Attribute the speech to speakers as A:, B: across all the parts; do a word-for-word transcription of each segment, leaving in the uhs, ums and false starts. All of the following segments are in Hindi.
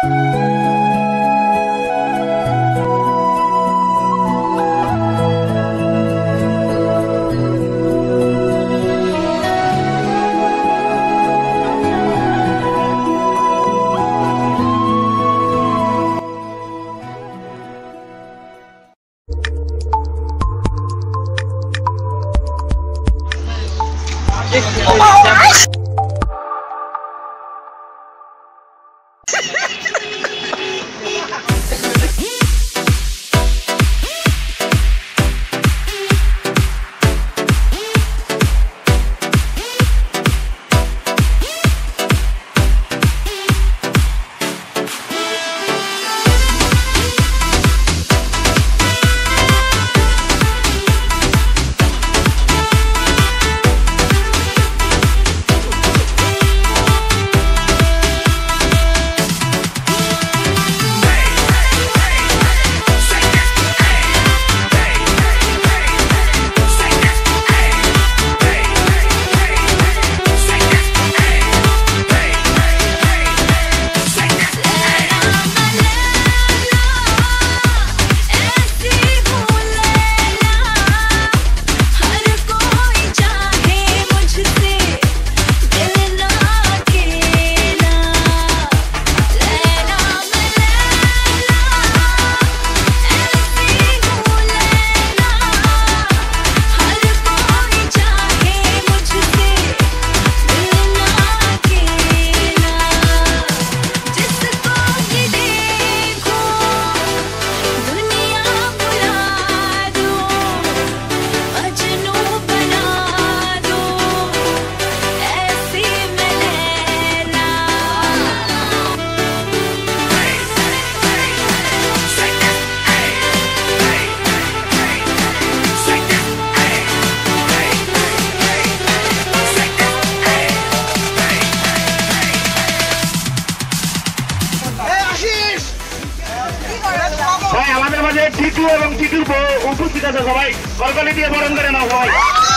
A: টিটু এবং টিটুর উপস্থিত আছে সবাই করকলি দিয়ে বরণ করে নাও সবাই।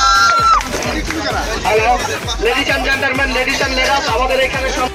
A: Hello ladies and gentleman, ladies and ladies, আমাদের এখানে সব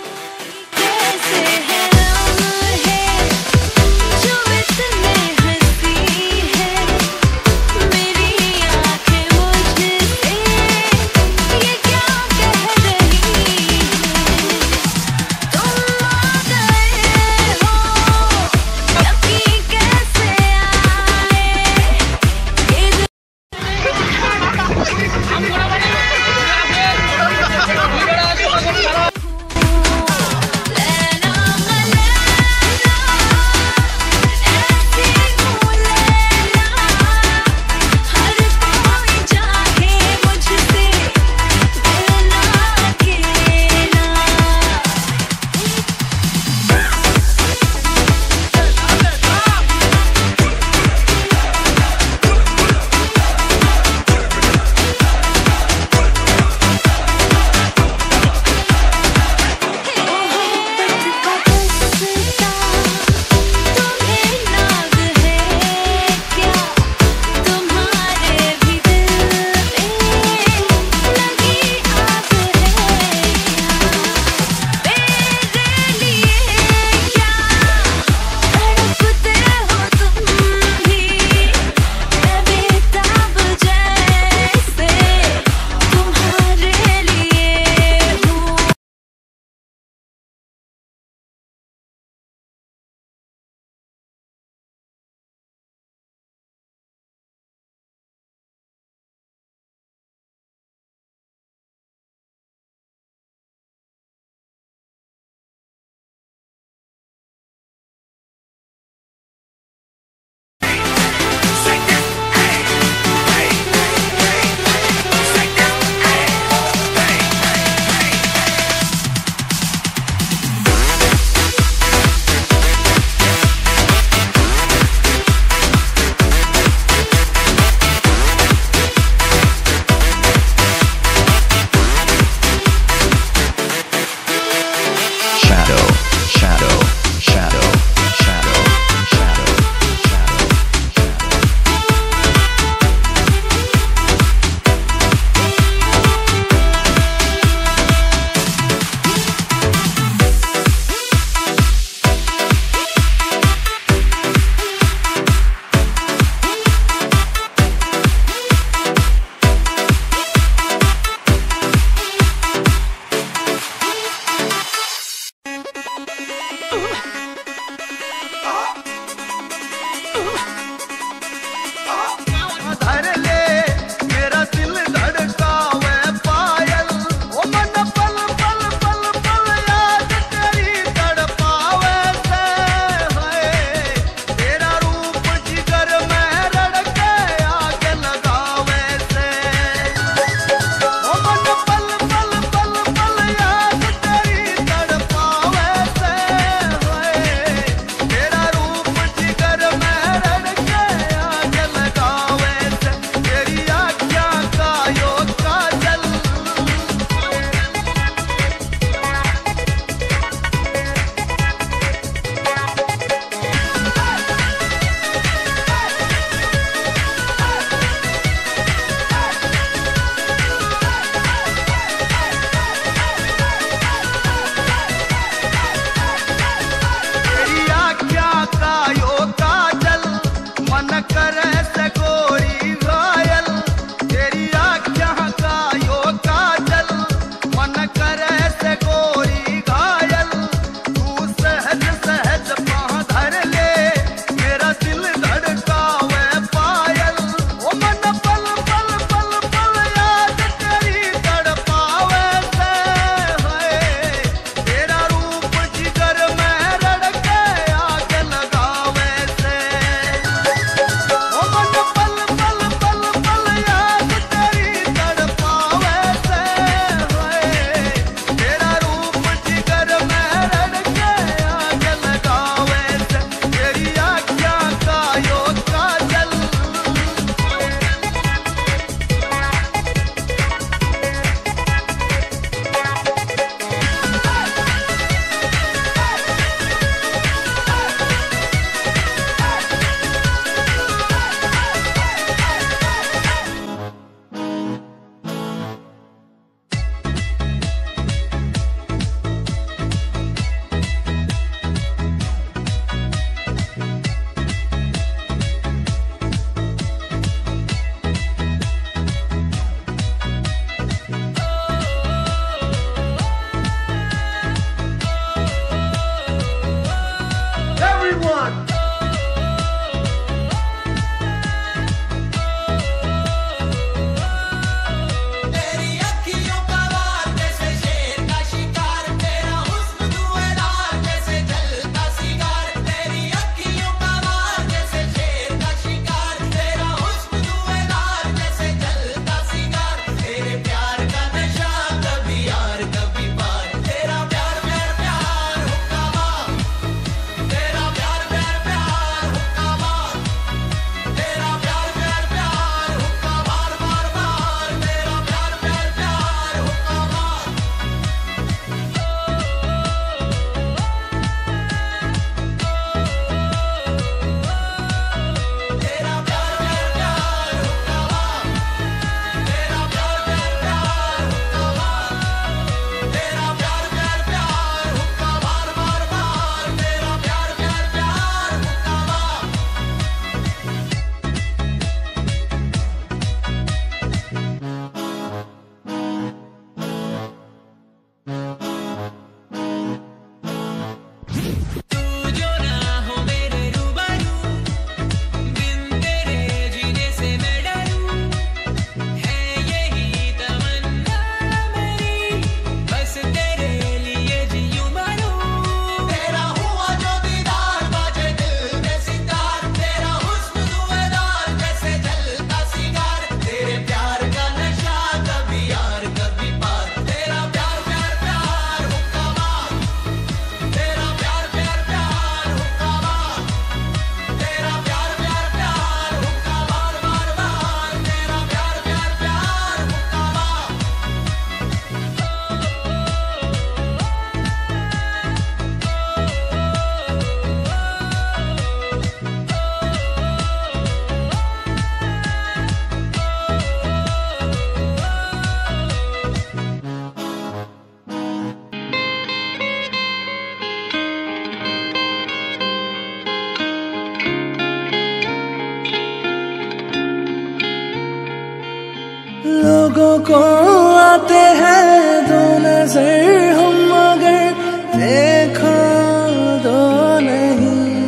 B: को आते हैं दो नजर हम मगर देखो दो नहीं।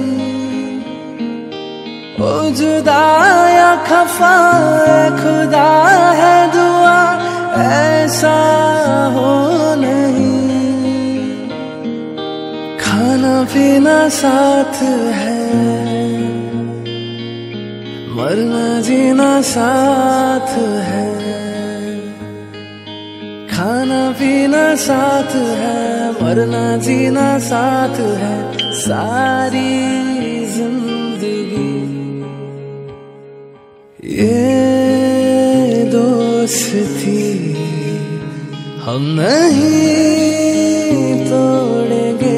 B: ओ जुदा या खफा खुदा है दुआ ऐसा हो नहीं। खाना पीना साथ है मरना जीना साथ है। खाना पीना साथ है मरना जीना साथ है। सारी जिंदगी ये दोस्ती हम नहीं तोड़ेंगे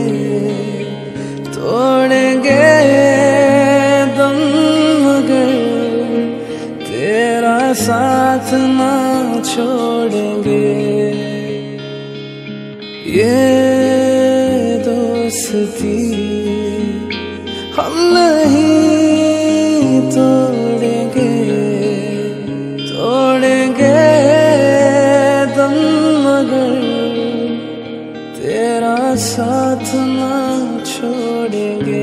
B: तोड़ेंगे दम मगर तेरा साथ ना छोड़ेंगे। ये दोस्ती हम नहीं तोड़ेंगे तोड़ेंगे दम मगर तेरा साथ ना छोड़ेंगे।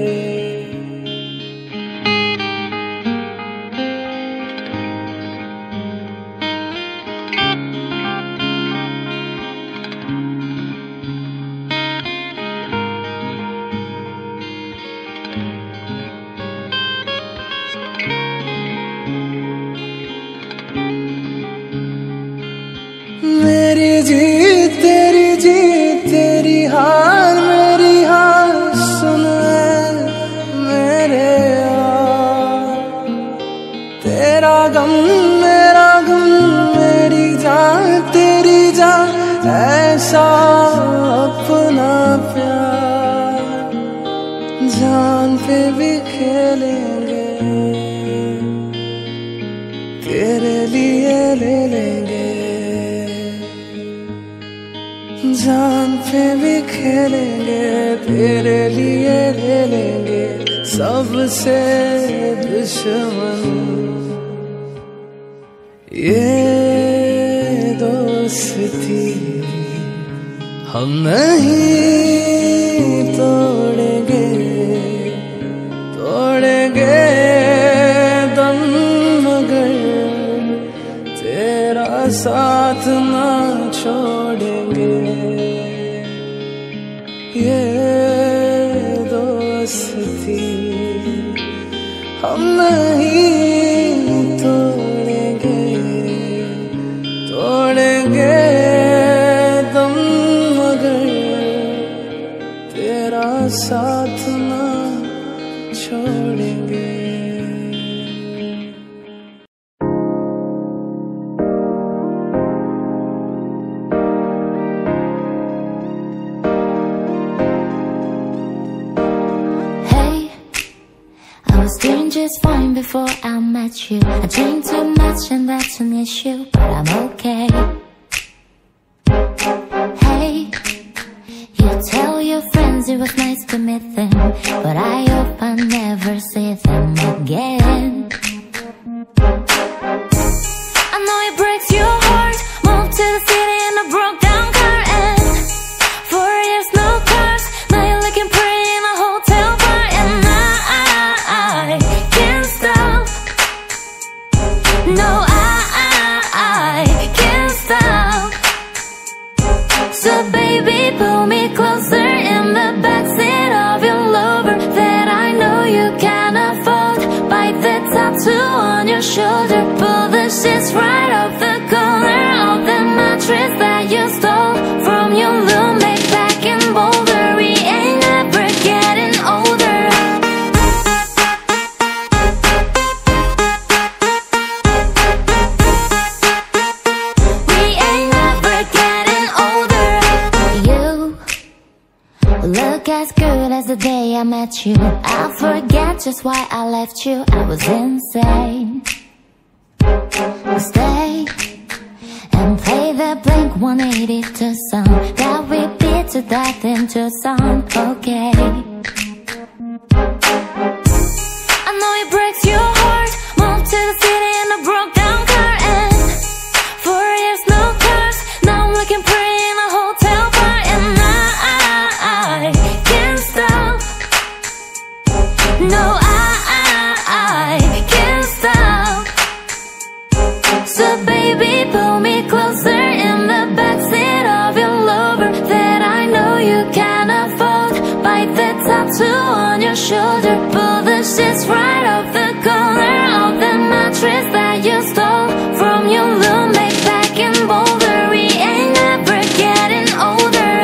B: मेरी जीत तेरी जीत तेरी हार मेरी हार सुन मेरे यार। तेरा गम मेरा गम मेरी जान तेरी जान ऐसा अपना प्यार। जान पे भी खेलेंगे तेरे लिए ले लेंगे। जान पे भी खेलेंगे तेरे लिए ले लेंगे। सबसे दुश्मन ये दोस्ती हम नहीं तोड़ेंगे तोड़ेंगे दम मगर तेरा साथ ना छोड़ेंगे। ये दोस्ती हम नहीं तोड़ेंगे तोड़ेंगे दम मगर तेरा साथ ना छोड़ेंगे।
C: Just fine before I met you. I drink too much and that's an issue, but I'm okay. Hey, you tell your friends it was nice to meet them, but I hope I never see them again. I know it breaks your heart. Moved to the city in a broke down car and four years no cars. Now you're looking pretty in a hotel bar and I, I, I can't stop. No, I, I, I can't stop. So baby, pull me closer in the backseat of your Lover that I know you can afford. Bite the tattoo on your shoulder. Pull the sheets right off the corner of the mattress that you stole from your roommate back in Boulder. We ain't never getting older. We ain't never getting older. You look as good as the day I met you. I forget just why I left you. I was insane. Stay and play the Blink one eighty-two song that we beat to death in Tucson. Okay, I know it breaks your heart. Moved to the city in a broke down car and four years tattoo on your shoulder. Pull the sheets right off the color of the mattress that you stole from your roommate back in Boulder. We ain't never getting older.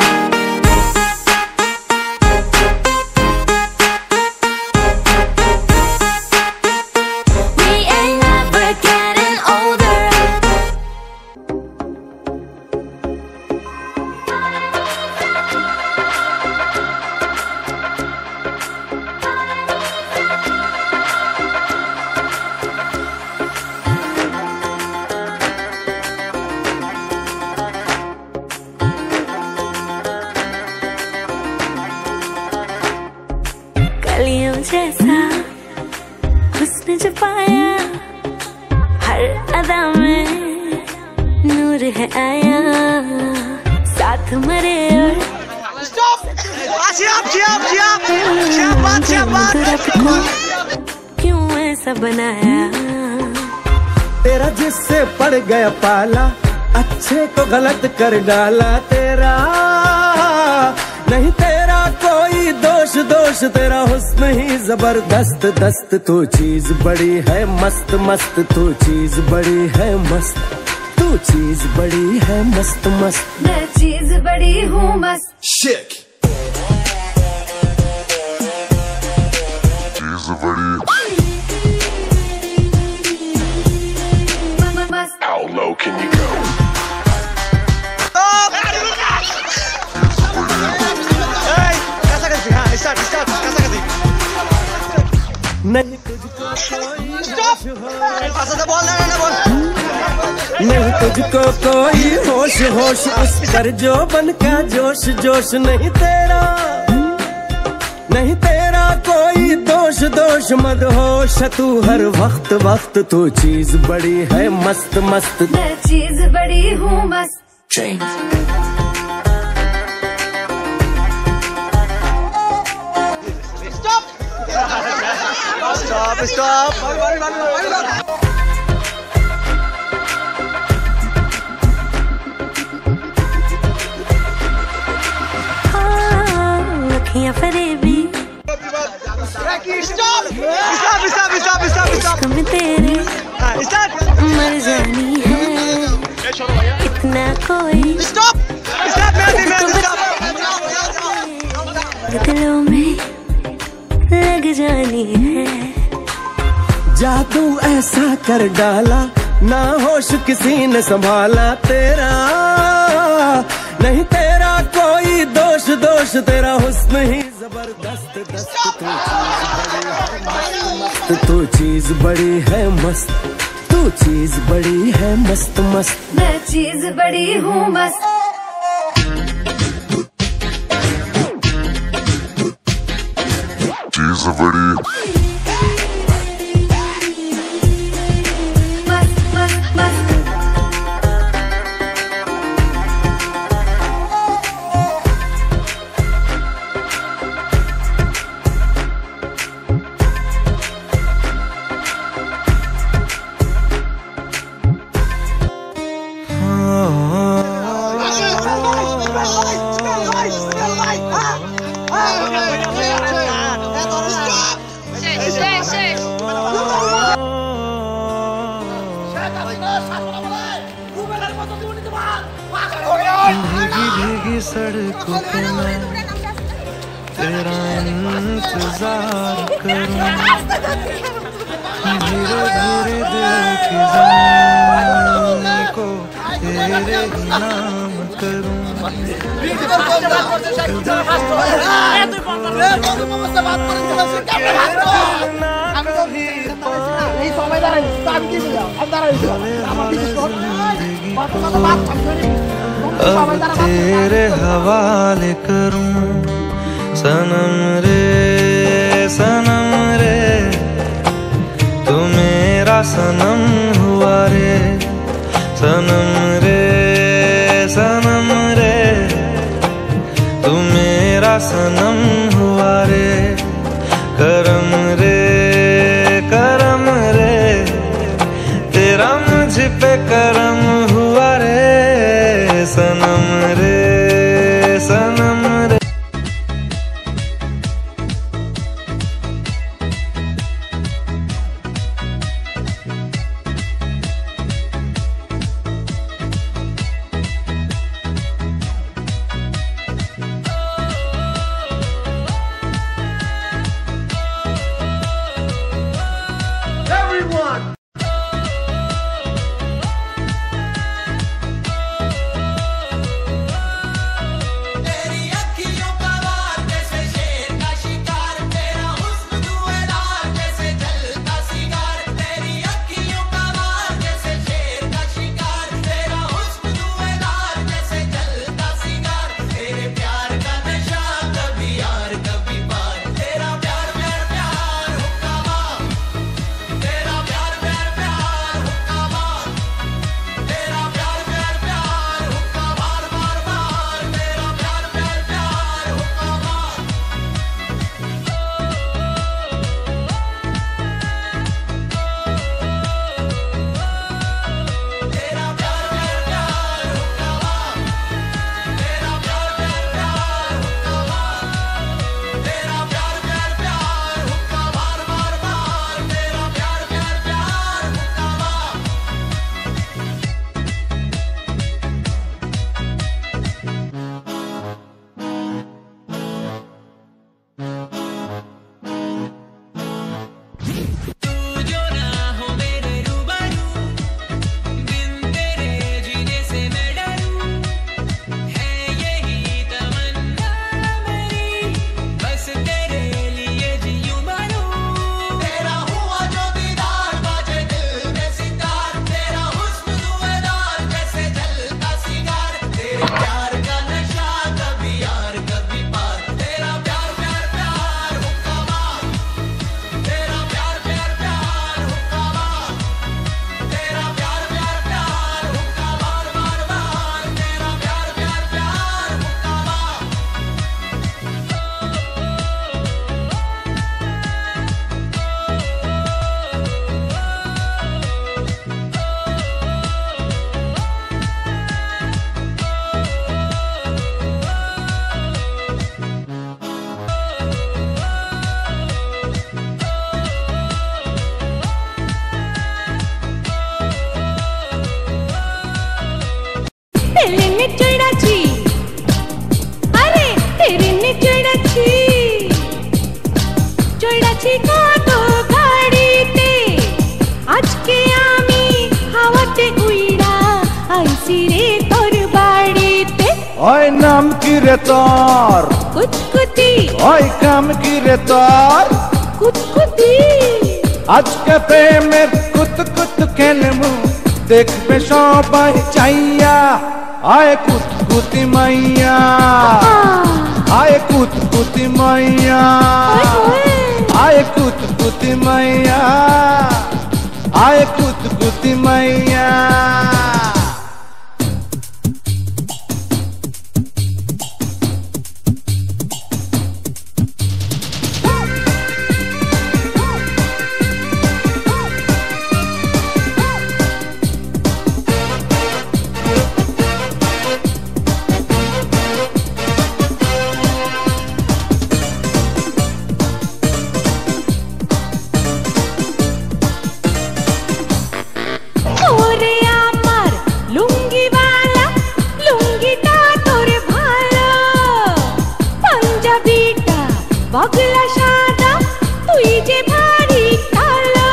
C: We ain't never getting older. कलियों जैसा हुस्न जो पाया, हर अदा में नूर है आया, साथ मरे और क्यों ऐसा बनाया?
B: तेरा जिससे पड़ गया पाला, अच्छे को गलत कर डाला। तेरा नहीं तेरा कोई दोष, दोष तेरा हुस्न ही जबरदस्त दस्त। तू चीज बड़ी है मस्त मस्त, तू चीज बड़ी है मस्त, तू चीज बड़ी है मस्त मस्त।
C: मैं चीज बड़ी हूँ मस्त।
D: Chick. How low can you go?
B: नहीं तुझको कोई नहीं तुझको कोई होश होश, उस पर जो बन का जोश जोश। नहीं तेरा नहीं तेरा कोई दोष, दोष मत होश तू हर वक्त वक्त। तू चीज बड़ी है मस्त मस्त,
C: मैं चीज बड़ी हूँ मस्त।
D: Change.
A: Stop, stop.
C: अखियाँ फरेबी
A: Stop! Stop, stop, stop, stop, stop.
C: कम तेरे
A: Start.
C: मर जानी है इतना कोई।
A: Stop! Stop, Mehdi, Mehdi, stop.
C: दिलों में लग जानी है।
B: जादू ऐसा कर डाला, ना होश किसी ने संभाला। तेरा नहीं तेरा कोई दोष, दोष तेरा हुस्न ही जबरदस्त दस्त। तू चीज बड़ी है मस्त, तू चीज बड़ी है मस्त मस्त।
C: मैं चीज बड़ी हूँ मस्त।
D: She's a pretty.
C: मस्त मस्त मस्त।
B: भीगी भीगी सड़कों पे मैं तेरा इंतजार करूं, धीरे धीरे दिल की ज़मीन को तेरे ही नाम करूं। अब तेरे हवाले करूं सनम रे सनम रे, तू मेरा सनम हुआ रे सनम रे सनम रे, तू मेरा सनम हुआ रे। करम रे करम रे, तेरा मुझ पे करम हुआ रे सनम रे सनम रे। রে তোর
C: কুতকুতি
B: ওই কাম কি রে তোর
C: কুতকুতি
B: আজকে প্রেমের কুত কুত খেলমু দেখবে সবাই চাইয়া আয় কুতকুতি মাইয়া আয় কুতকুতি মাইয়া আয় কুতকুতি মাইয়া আয় কুতকুতি মাইয়া
C: বগলা সাদা তুই যে ভারী কালো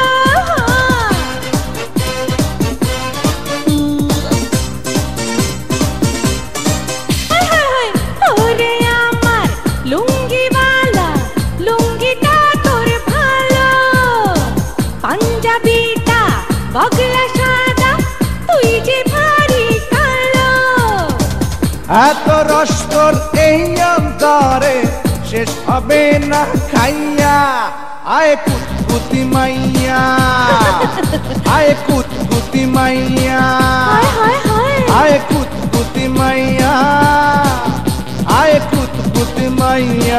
C: ওরে আমার লুঙ্গিওয়ালা লুঙ্গিটা তোর ভালো পাঞ্জাবিটা বগলা সাদা তুই যে ভারী কালো
B: এত রস তোর এই অন্তরে শেষ হবে না খাইয়া আয় কুতকুতি মাইয়া আয় কুতকুতি মাইয়া আয় কুতকুতি মাইয়া আয় কুতকুতি মাইয়া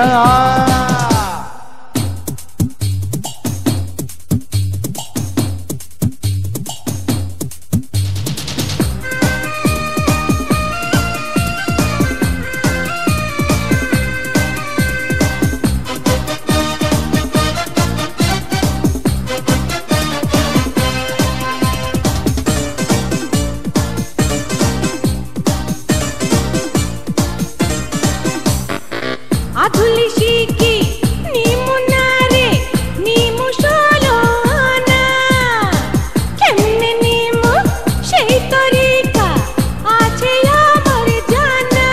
C: আধুলি শিকি নিমুনারে নিমু সলোনা কেমনে নিমু সেই তরিকা আছে আমার জানা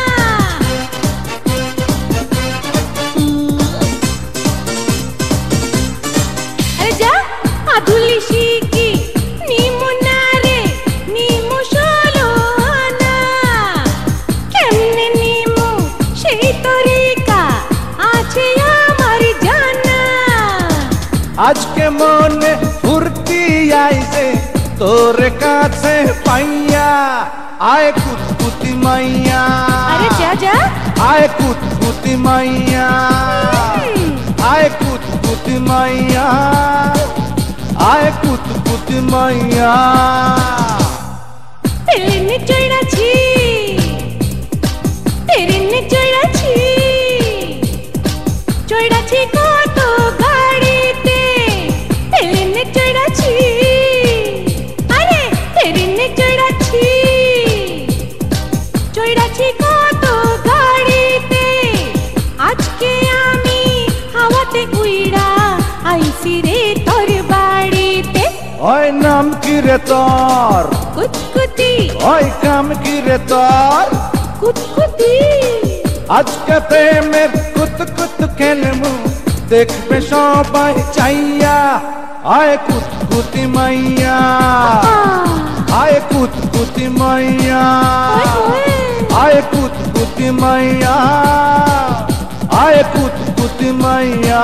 C: আরে যা আধুলি শিকি নিমুনারে নিমু সলোনা কেমনে নিমু সেই তরিকা
B: আজকে মনে ফুর্তি আইছে তোর কাছে পাইয়া আয় কুতকুতি মাইয়া
C: আরে যা যা
B: আয় কুতকুতি মাইয়া আয় কুতকুতি মাইয়া আয় কুতকুতি মাইয়া
C: তেরিনে চড়াছি তেরিনে চড়াছি চড়াছি কত গাড়িতে তেরিনে চড়াছি আরে তেরিনে চড়াছি চড়াছি কত গাড়িতে আজকে আমি হাওয়াতে উইড়া আইছি রে তোর বাড়িতে
B: ওই নাম কি রে তোর
C: কুতকুতি
B: ওই কাম কি রে তোর
C: কুতকুতি
B: আজকে প্রেমের কুত কুত খেলমু দেখবে সবাই চাইয়া আয় কুতকুতি মাইয়া আয় কুতকুতি মাইয়া আয় কুতকুতি মাইয়া আয় কুতকুতি মাইয়া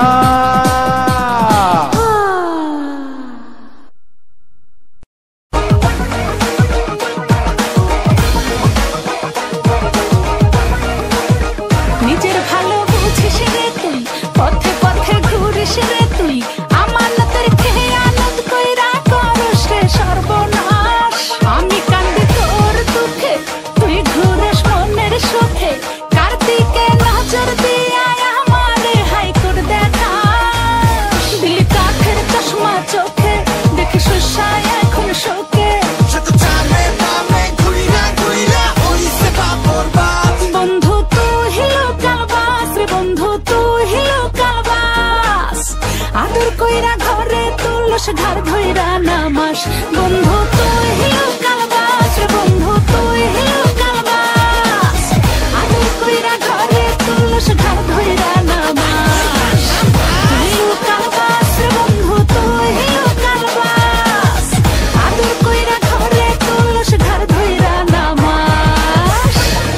C: নিজের ভালো বুঝিস রে তুই পথে পথে ঘুরিস রে তুই আমানতের খেয়ানত কইরা করস রে সর্বনাশ আমি কান্দি তোর দুঃখে তুই ঘুরিস মনের সুখে কার্তিকে নজর দিয়া আমারে হাইকোর্ট দেখাস দিল কাঠের চশমা চোখে দেখি সুসায় এখন শোকে বন্ধু তুই লোকালবাস রে বন্ধু তুই লোকালবাস আদর কইরা ঘরে তুলস ঘর ধইরা নামাস বন্ধু তুই লোকালবাস রে বন্ধু তুই লোকালবাস আদর কইরা তুলস ঘর ধইরা নামাস তুইও কালবাস রে বন্ধু তুইও কালবাস আদর কইরা ঘরে তুলস ঘর ধইরা নামাস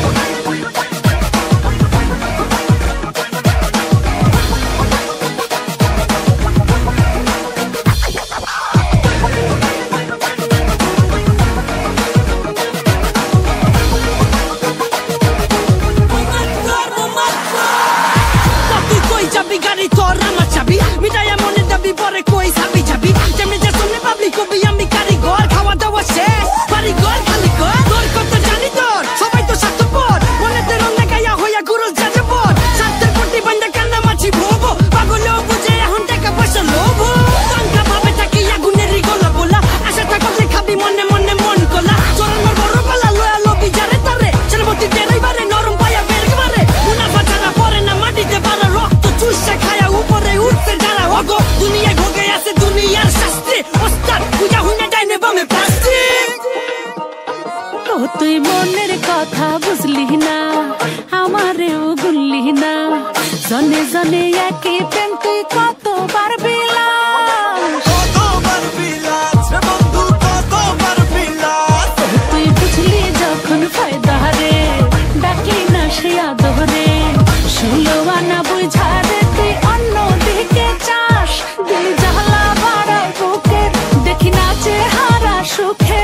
C: গাড়ি তোর আমার চাবি মিটাইয়া মনের দাবি পরে কই যাবি যাবি যেমনি যে শুনে পাবলিক কবি আমি কারিগর খাওয়া দাওয়া শেষ কারিগর খালি কর তোর কত জানি তোর সবাই তো স্বার্থপর মনেতে রঙে গায়া হইয়া গুরুল যাজে পর স্বার্থের প্রতি বান্ধা কান্না মাছি ভোব পাগলেও বুঝে এখন টাকা পয়সা লোভ টাঙ্কা ভাবে থাকি আগুনেরই গলা বলা আশা থাকলে খাবি মনে মনে মন কলা চরণের বড় পালা লয়া লবি যারে তারে ছেলেমতি ডেরাইবারে নরম পায়া বেরগবারে মুনাফা ছাড়া পরে না মাটিতে পারা রক্ত চুষে খায়া উপরে উঠতে যারা অগো দুনিয়ায় ভোগে আছে দুনিয়ার শাস্তি ওস্তাদ পূজা হুইনা ডাইনে বামে প্লাস্টিক ও তুই মনের কথা বুঝলি না আমারেও গুনলি না জনে জনে একই প্রেম তুই কতবার বিলাস
B: কতবার বিলাস রে বন্ধু কতবার বিলাস
C: তুই বুঝলি যখন ফায়দা রে ডাকলি না সে আদরে ষোলো আনা বুঝা রে তুই অন্য দিকে চাস দিল জ্বালা বাড়ায় বুকে দেখি না চেহারা সুখে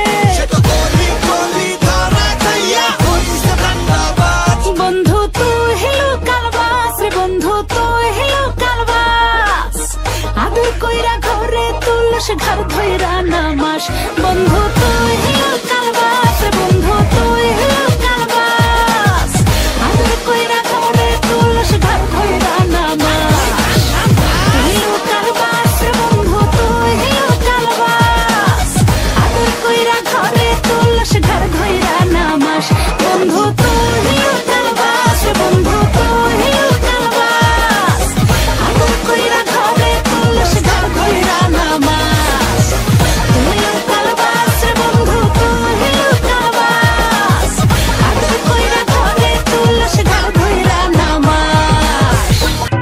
C: বন্ধু তুই হেলো কালবাস রে বন্ধু তুই হেলো কালবাস আদর কইরা ঘরে তুলস ঘর ধইরা নামাস বন্ধু তুই হেলো কালবাস রে বন্ধু তুই হেলো কালবাস আদর কইরা ঘরে তুলস ঘর ধইরা নামাস হেলো কালবাস রে বন্ধু তুই হেলো কালবাস আদর কইরা ঘরে তুলস ঘর ধইরা নামাস বন্ধু তুই হেলো কালবাস রে বন্ধু তুই হেলো কালবাস আদর কইরা ঘরে তুলস ঘর ধইরা নামাস হেলো কালবাস রে বন্ধু তুই হেলো কালবাস আদর কইরা ঘরে তুলস ঘর ধইরা নামাস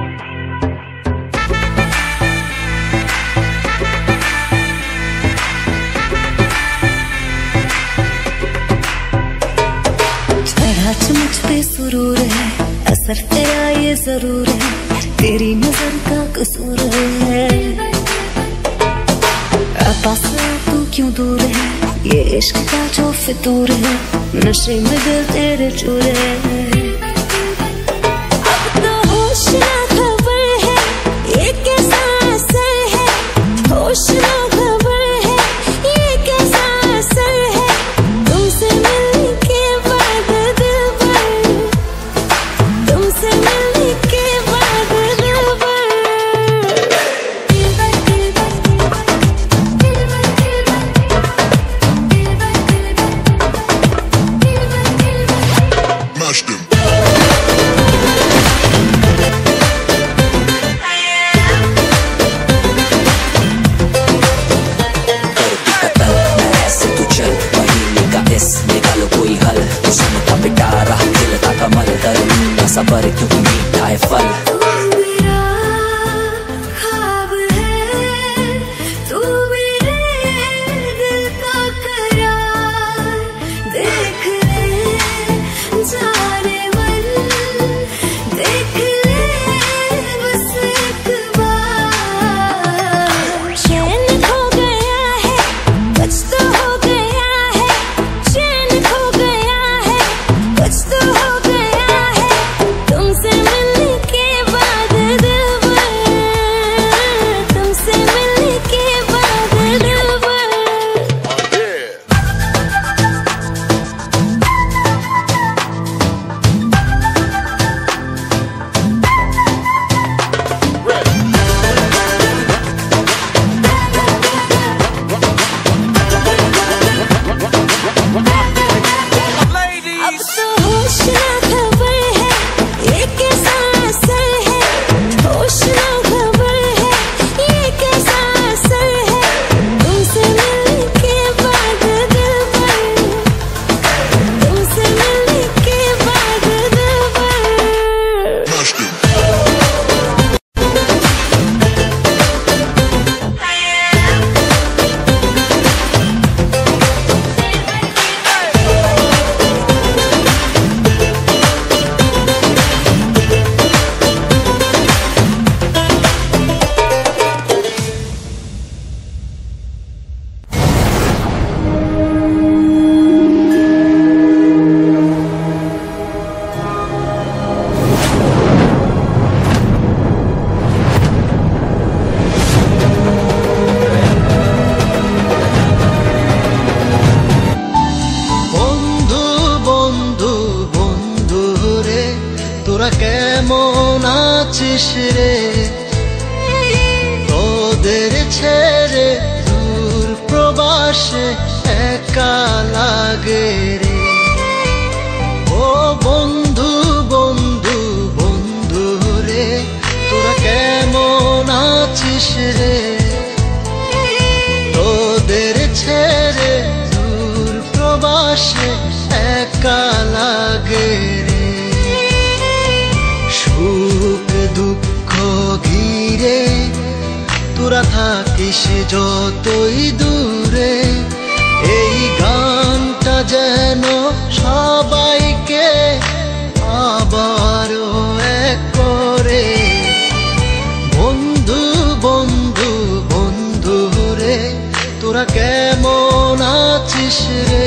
C: चढ़ा मुझ पे सुरूर है असर तेरा ये जरूर है तेरी नजर का कसूर है पास तू क्यों दूर है ये इश्क का जो फितूर है नशे में दिल तेरे चूर है अब तो होश ना खबर है ये कैसा असर है होश ना खबर है ये कैसा असर है तुमसे मिलने के बाद दिल भर तुमसे मिलने के बाद दिल भर
D: Mash them.
E: আছিস রে, তোদের ছেড়ে দূর প্রবাসে একা লাগে রে। ও বন্ধু বন্ধু বন্ধু রে, তোরা কেমন আছিস রে, তোদের ছেড়ে দূর প্রবাসে একা লাগে রে। সুখ দুঃখ ঘিরে তোরা থাকিস যতই দূরে, এই গানটা যেন সবাইকে আবারও এক করে। বন্ধু বন্ধু বন্ধু রে, তোরা কেমন আছিস রে।